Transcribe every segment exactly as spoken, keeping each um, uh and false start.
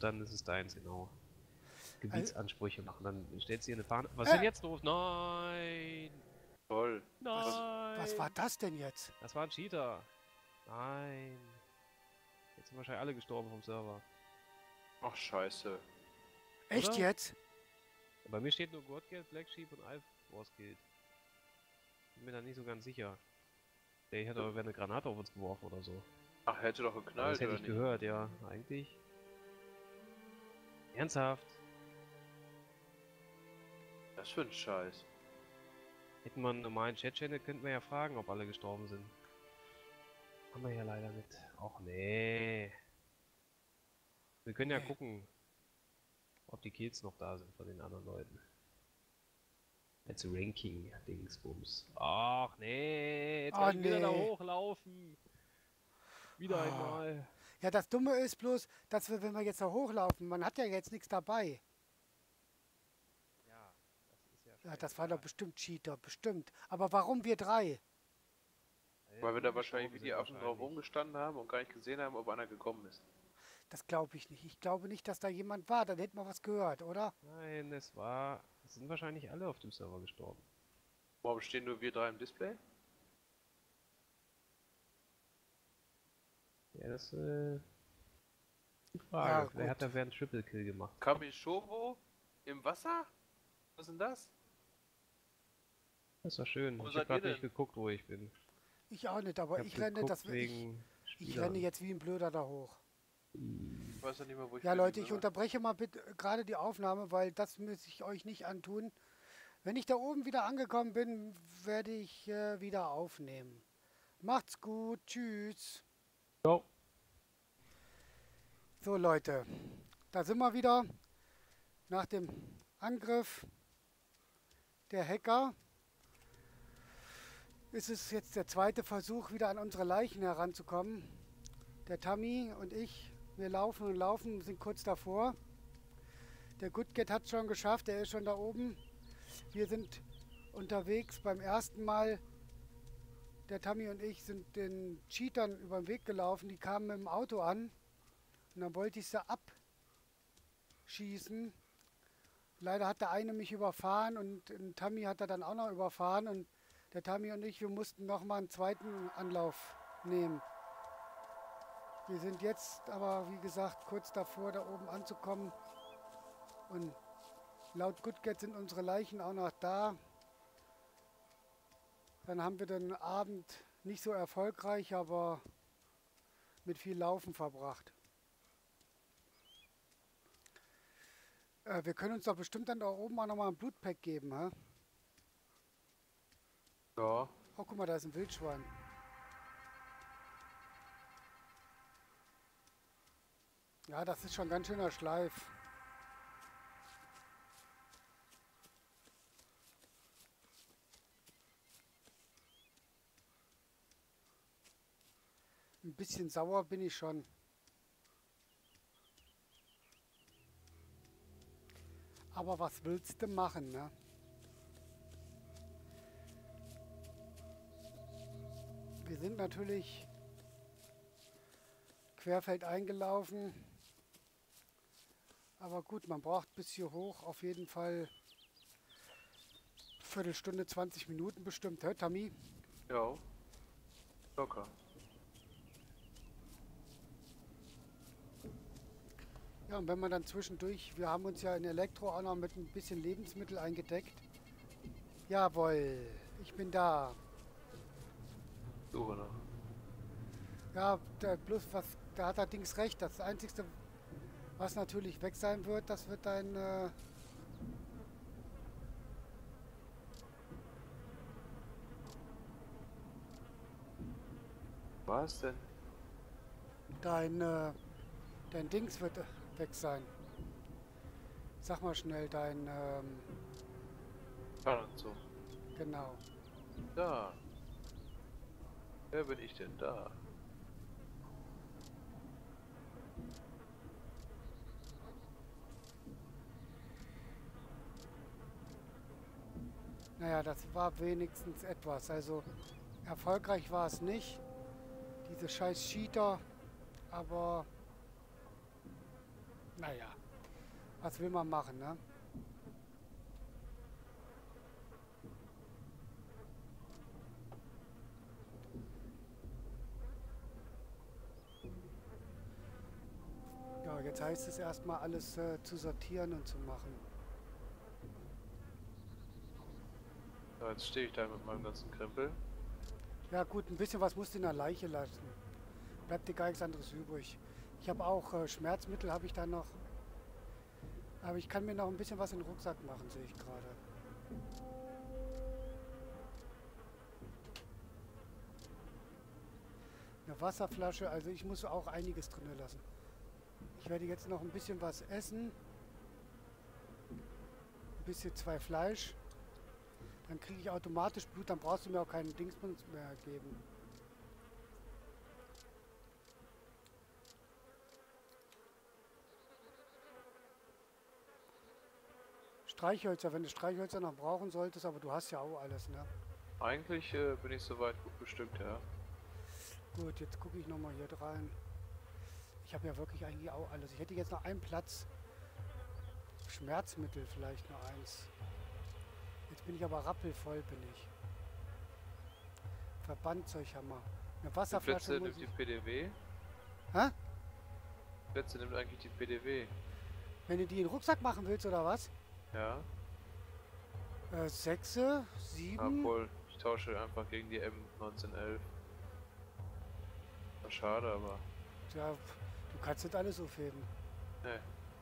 und dann ist es deins, genau. Gebietsansprüche machen, dann stellst du hier eine Fahne. Was Äh. ist denn jetzt los? Nein! Toll. Nein! Was war das denn jetzt? Das war ein Cheater. Nein. Jetzt sind wahrscheinlich alle gestorben vom Server. Ach, scheiße. Echt Oder? jetzt? Bei mir steht nur Godgate, Black Sheep und Alf Wars Guild. Bin mir da nicht so ganz sicher. Der hätte aber eine Granate auf uns geworfen oder so. Ach, er hätte doch geknallt, Das hätte oder ich nicht? gehört, ja. Eigentlich. Ernsthaft? Das für ein Scheiß. Hätten wir einen normalen Chat-Channel, könnten wir ja fragen, ob alle gestorben sind. Haben wir ja leider nicht. Och nee. Wir können ja Nee. gucken, ob die Kills noch da sind von den anderen Leuten. Als Ranking-Dingsbums. Ach nee, jetzt Oh, kann ich wieder da nee. hochlaufen. Wieder Ah. einmal. Ja, das Dumme ist bloß, dass wir, wenn wir jetzt da hochlaufen, man hat ja jetzt nichts dabei. Ja, das ist ja Ja, das war doch bestimmt Cheater, bestimmt. Aber warum wir drei? Weil wir da wahrscheinlich wie die Affen drauf rumgestanden haben und gar nicht gesehen haben, ob einer gekommen ist. Das glaube ich nicht. Ich glaube nicht, dass da jemand war. Dann hätten wir was gehört, oder? Nein, es war... Es sind wahrscheinlich alle auf dem Server gestorben. Warum stehen nur wir drei im Display? Ja, das äh... die Frage. Ja, Wer gut. hat da wer einen Triple Kill gemacht? Kamishovo? Im Wasser? Was ist denn das? Das war schön. Wo Ich seid hab grad ihr nicht denn? geguckt, wo ich bin. Ich auch nicht, aber hab ich renne, geguckt das, ich, wegen ich Spielern. renne jetzt wie ein Blöder da hoch. Ich weiß ja nicht mehr, wo ich Ja, bin. Leute, ich oder? unterbreche mal bitte gerade die Aufnahme, weil das muss ich euch nicht antun. Wenn ich da oben wieder angekommen bin, werde ich äh, wieder aufnehmen. Macht's gut, tschüss. Jo. So, Leute, da sind wir wieder nach dem Angriff der Hacker. Ist es jetzt der zweite Versuch, wieder an unsere Leichen heranzukommen. Der Tammy und ich, wir laufen und laufen, sind kurz davor. Der Goodget hat es schon geschafft, der ist schon da oben. Wir sind unterwegs beim ersten Mal. Der Tammy und ich sind den Cheatern über den Weg gelaufen, die kamen mit dem Auto an. Und dann wollte ich sie abschießen. Leider hat der eine mich überfahren und den Tammy hat er dann auch noch überfahren. Und der Tammy und ich, wir mussten noch mal einen zweiten Anlauf nehmen. Wir sind jetzt aber, wie gesagt, kurz davor, da oben anzukommen. Und laut Goodget sind unsere Leichen auch noch da. Dann haben wir den Abend nicht so erfolgreich, aber mit viel Laufen verbracht. Äh, wir können uns doch bestimmt dann da oben auch nochmal ein Blutpack geben, hä? Ja. Oh, guck mal, da ist ein Wildschwein. Ja, das ist schon ein ganz schöner Schleif. Ein bisschen sauer bin ich schon. Aber was willst du machen, ne? Wir sind natürlich querfeld eingelaufen. Aber gut, man braucht bis hier hoch auf jeden Fall Viertelstunde, zwanzig Minuten bestimmt, hä, Tammy? Ja. Locker. Ja, und wenn man dann zwischendurch, wir haben uns ja in Elektro auch noch mit ein bisschen Lebensmittel eingedeckt. Jawohl, ich bin da. Suche noch. Ja, der, bloß was, da hat allerdings recht. Das Einzige, was natürlich weg sein wird, das wird dein, äh, Was denn? dein, äh, dein Dings wird äh, weg sein. Sag mal schnell, dein, ähm, Fahrradzug. genau. Da. Wer bin ich denn da? Naja, das war wenigstens etwas. Also erfolgreich war es nicht. Diese scheiß Cheater, aber Naja, was will man machen, ne? Ja, jetzt heißt es erstmal alles äh, zu sortieren und zu machen. So, jetzt stehe ich da mit meinem ganzen Krempel. Ja gut, ein bisschen was musst du in der Leiche lassen. Bleibt dir gar nichts anderes übrig. Ich habe auch äh, Schmerzmittel, habe ich da noch. Aber ich kann mir noch ein bisschen was in den Rucksack machen, sehe ich gerade. Eine Wasserflasche, also ich muss auch einiges drin lassen. Ich werde jetzt noch ein bisschen was essen. Ein bisschen zwei Fleisch. Dann kriege ich automatisch Blut, dann brauchst du mir auch keinen Dingsbums mehr geben. Streichhölzer, wenn du Streichhölzer noch brauchen solltest, aber du hast ja auch alles, ne? Eigentlich äh, bin ich soweit gut bestückt, ja. Gut, jetzt gucke ich nochmal hier rein. Ich habe ja wirklich eigentlich auch alles. Ich hätte jetzt noch einen Platz. Schmerzmittel vielleicht noch eins. Jetzt bin ich aber rappelvoll, bin ich. Verbandzeughammer. Eine Die Wasserflasche Plätze muss nimmt die ich... P D W. Hä? Plätze nimmt eigentlich die P D W. Wenn du die in den Rucksack machen willst, oder was? Ja. Äh, sechse, sieben... Obwohl, ich tausche einfach gegen die M neunzehnhundertelf. War schade, aber... Ja, du kannst nicht alles aufheben. Nee.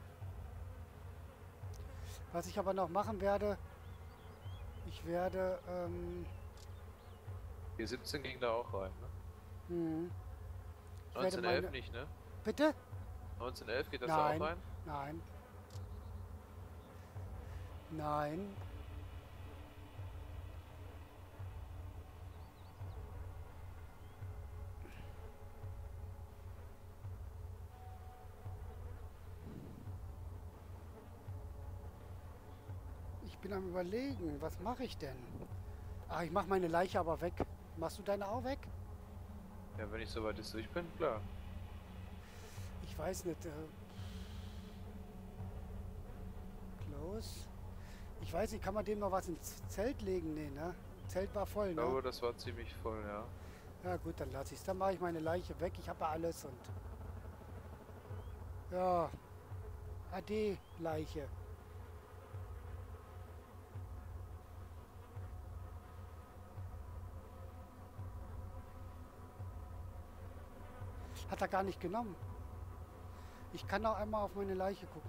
Was ich aber noch machen werde... Ich werde... Ähm, Die siebzehn ging da auch rein, ne? hm, ich werde neunzehnhundertelf meine- nicht, ne? Bitte? neunzehnhundertelf geht das Nein. da auch rein? Nein. Nein. Ich bin am Überlegen, was mache ich denn? Ah, ich mache meine Leiche aber weg. Machst du deine auch weg? Ja, wenn ich soweit ist, ich bin, klar. Ich weiß nicht. Äh, close. Ich weiß nicht, kann man dem noch was ins Zelt legen? Nee, ne? Zelt war voll, Ich ne? glaube, das war ziemlich voll, ja. Ja gut, dann lasse ich es. Dann mache ich meine Leiche weg. Ich habe ja alles und... Ja. Ade, Leiche. Hat er gar nicht genommen. Ich kann noch einmal auf meine Leiche gucken.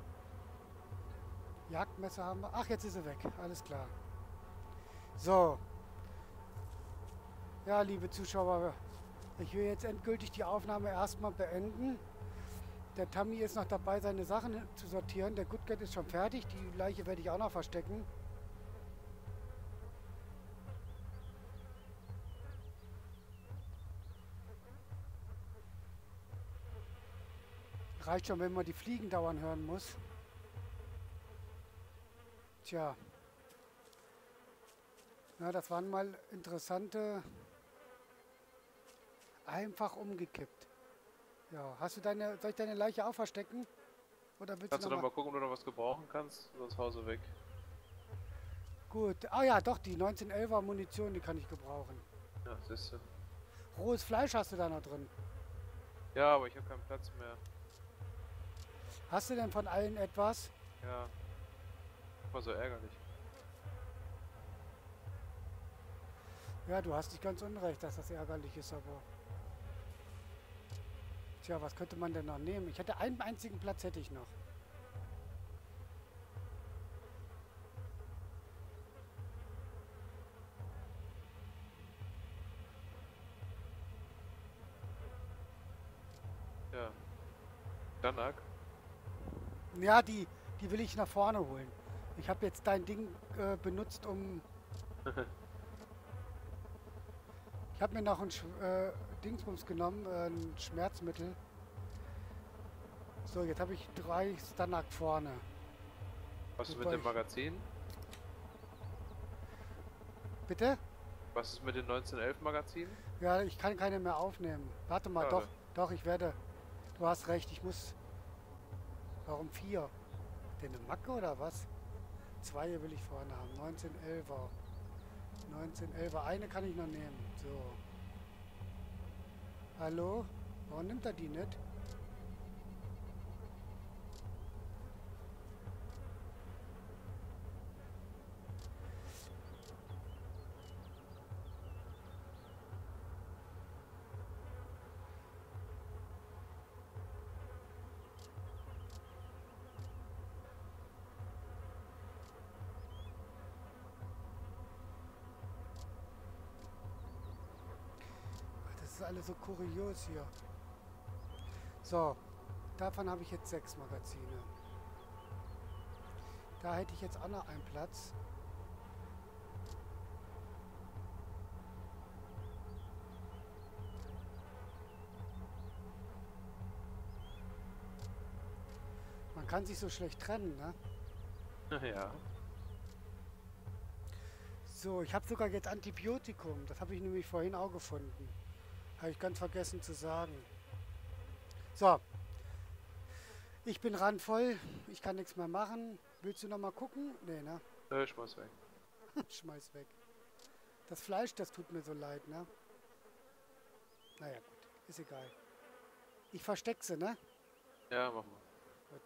Jagdmesser haben wir. Ach, jetzt ist sie weg. Alles klar. So. Ja, liebe Zuschauer, ich will jetzt endgültig die Aufnahme erstmal beenden. Der Tammy ist noch dabei, seine Sachen zu sortieren. Der Goodget ist schon fertig. Die Leiche werde ich auch noch verstecken. Reicht schon, wenn man die Fliegen dauern hören muss. Tja. Na, das waren mal interessante... Einfach umgekippt. Ja, hast du deine... Soll ich deine Leiche auch verstecken? Oder willst Kannst du du noch noch mal gucken, ob du noch was gebrauchen kannst? Sonst Hause weg. Gut. Ah ja, doch, die neunzehnhundertelfer Munition, die kann ich gebrauchen. Ja, siehst du. Rohes Fleisch hast du da noch drin. Ja, aber ich habe keinen Platz mehr. Hast du denn von allen etwas? Ja. War so ärgerlich. Ja, du hast nicht ganz unrecht, dass das ärgerlich ist, aber... Tja, was könnte man denn noch nehmen? Ich hätte einen einzigen Platz, hätte ich noch. Ja. Danak. Ja, die, die will ich nach vorne holen. Ich habe jetzt dein Ding äh, benutzt, um... Ich habe mir noch ein Sch äh, Dingsbums genommen, äh, ein Schmerzmittel. So, jetzt habe ich drei Stanak vorne. Was ist Super, mit dem ich- Magazin? Bitte? Was ist mit dem neunzehnhundertelf Magazin? Ja, ich kann keine mehr aufnehmen. Warte mal, Schade. doch, doch, ich werde... Du hast recht, ich muss... Warum vier? Denn eine Macke oder was? Zwei will ich vorne haben. neunzehn elfer. neunzehn elfer. Eine kann ich noch nehmen. So. Hallo? Warum nimmt er die nicht? Das ist alles so kurios hier. So, davon habe ich jetzt sechs Magazine. Da hätte ich jetzt auch noch einen Platz. Man kann sich so schlecht trennen, ne? Ja. So, ich habe sogar jetzt Antibiotikum. Das habe ich nämlich vorhin auch gefunden. Habe ich ganz vergessen zu sagen. So. Ich bin randvoll. Ich kann nichts mehr machen. Willst du noch mal gucken? Nee, ne? Äh, schmeiß weg. Schmeiß weg. Das Fleisch, das tut mir so leid, ne? Naja, gut. Ist egal. Ich versteck sie, ne? Ja, mach mal. Gut.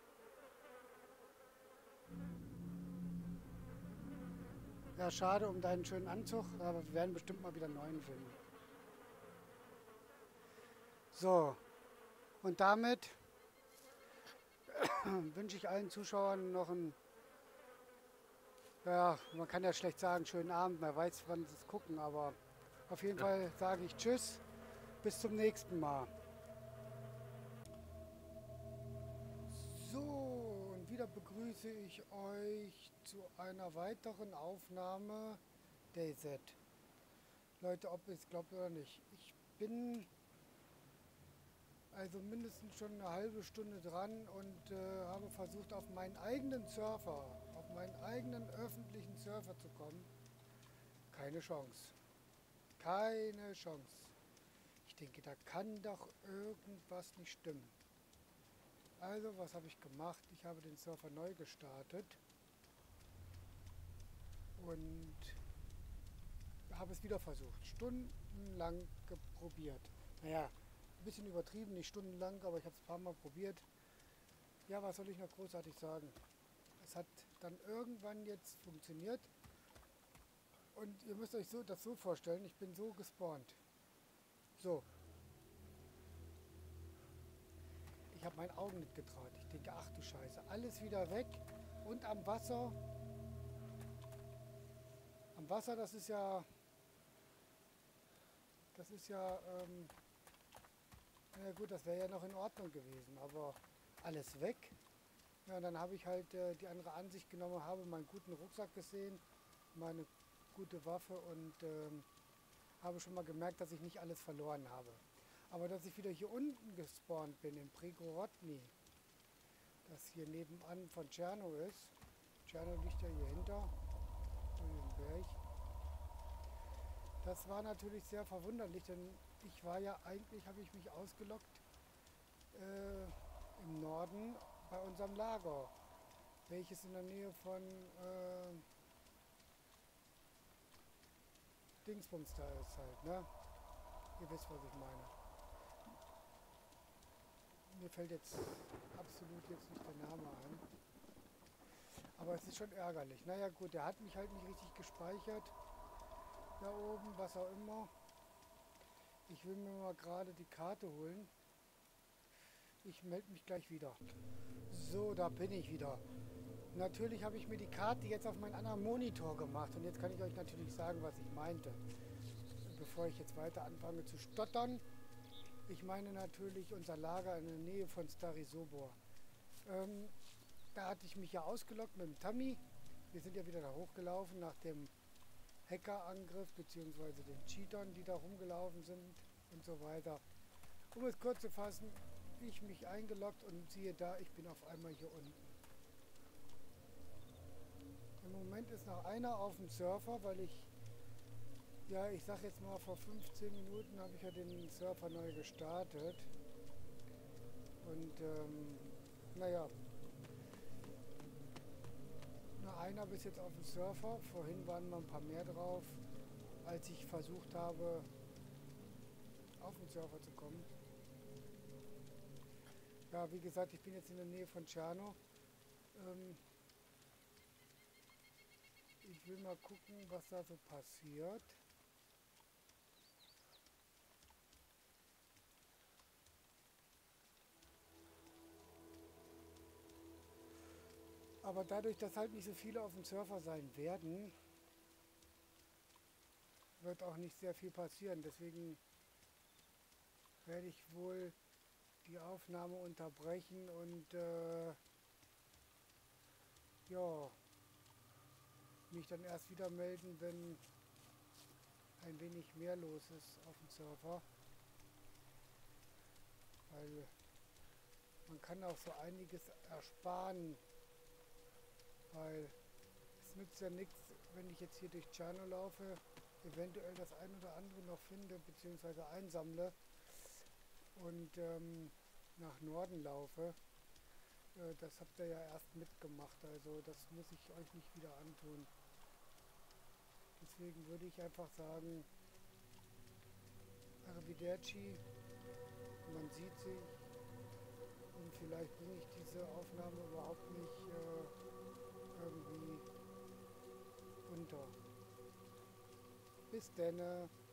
Ja, schade um deinen schönen Anzug, aber wir werden bestimmt mal wieder einen neuen finden. So, und damit wünsche ich allen Zuschauern noch einen, ja, man kann ja schlecht sagen, schönen Abend, man weiß, wann sie es gucken, aber auf jeden Fall sage ich Tschüss, bis zum nächsten Mal. So, und wieder begrüße ich euch zu einer weiteren Aufnahme DayZ. Leute, ob ihr es glaubt oder nicht, ich bin also mindestens schon eine halbe Stunde dran und äh, habe versucht, auf meinen eigenen Surfer, auf meinen eigenen öffentlichen Surfer zu kommen. Keine Chance. Keine Chance. Ich denke, da kann doch irgendwas nicht stimmen. Also, was habe ich gemacht? Ich habe den Surfer neu gestartet und habe es wieder versucht. Stundenlang probiert. Naja, ein bisschen übertrieben, nicht stundenlang, aber ich habe es ein paar Mal probiert. Ja, was soll ich noch großartig sagen? Es hat dann irgendwann jetzt funktioniert. Und ihr müsst euch so, das so vorstellen, ich bin so gespawnt. So. Ich habe meinen Augen nicht getraut. Ich denke, ach du Scheiße, alles wieder weg. Und am Wasser. Am Wasser, das ist ja... Das ist ja... Ähm, na gut, das wäre ja noch in Ordnung gewesen, aber alles weg. Ja, und dann habe ich halt äh, die andere Ansicht genommen, habe meinen guten Rucksack gesehen, meine gute Waffe und ähm, habe schon mal gemerkt, dass ich nicht alles verloren habe. Aber dass ich wieder hier unten gespawnt bin, in Pregorodny, das hier nebenan von Tscherno ist. Tscherno liegt ja hier hinter, in dem Berg. Das war natürlich sehr verwunderlich, denn ich war ja eigentlich, habe ich mich ausgelockt äh, im Norden bei unserem Lager, welches in der Nähe von äh, Dingsbums da ist halt, ne? Ihr wisst, was ich meine. Mir fällt jetzt absolut jetzt nicht der Name ein. Aber es ist schon ärgerlich. Naja gut, der hat mich halt nicht richtig gespeichert. Da oben, was auch immer. Ich will mir mal gerade die Karte holen. Ich melde mich gleich wieder. So, da bin ich wieder. Natürlich habe ich mir die Karte jetzt auf meinen anderen Monitor gemacht. Und jetzt kann ich euch natürlich sagen, was ich meinte. Bevor ich jetzt weiter anfange zu stottern. Ich meine natürlich unser Lager in der Nähe von Stary Sobor. Ähm, da hatte ich mich ja ausgelockt mit dem Tammy. Wir sind ja wieder da hochgelaufen nach dem Hackerangriff beziehungsweise den Cheatern, die da rumgelaufen sind und so weiter. Um es kurz zu fassen, ich mich eingeloggt und siehe da, ich bin auf einmal hier unten. Im Moment ist noch einer auf dem Surfer, weil ich, ja, ich sag jetzt mal, vor fünfzehn Minuten habe ich ja den Surfer neu gestartet. Und ähm, Naja. Nur einer bis jetzt auf dem Surfer. Vorhin waren noch ein paar mehr drauf, als ich versucht habe, auf den Surfer zu kommen. Ja, wie gesagt, ich bin jetzt in der Nähe von Tscherno. Ähm ich will mal gucken, was da so passiert. Aber dadurch, dass halt nicht so viele auf dem Surfer sein werden, wird auch nicht sehr viel passieren. Deswegen werde ich wohl die Aufnahme unterbrechen und äh, ja, mich dann erst wieder melden, wenn ein wenig mehr los ist auf dem Server. Weil man kann auch so einiges ersparen, weil es nützt ja nichts, wenn ich jetzt hier durch Tscherno laufe, eventuell das ein oder andere noch finde bzw. einsammle und ähm, nach Norden laufe. Äh, das habt ihr ja erst mitgemacht, also das muss ich euch nicht wieder antun. Deswegen würde ich einfach sagen, Arrivederci, man sieht sich und vielleicht bringe ich diese Aufnahme überhaupt nicht äh, irgendwie unter. Bis denne.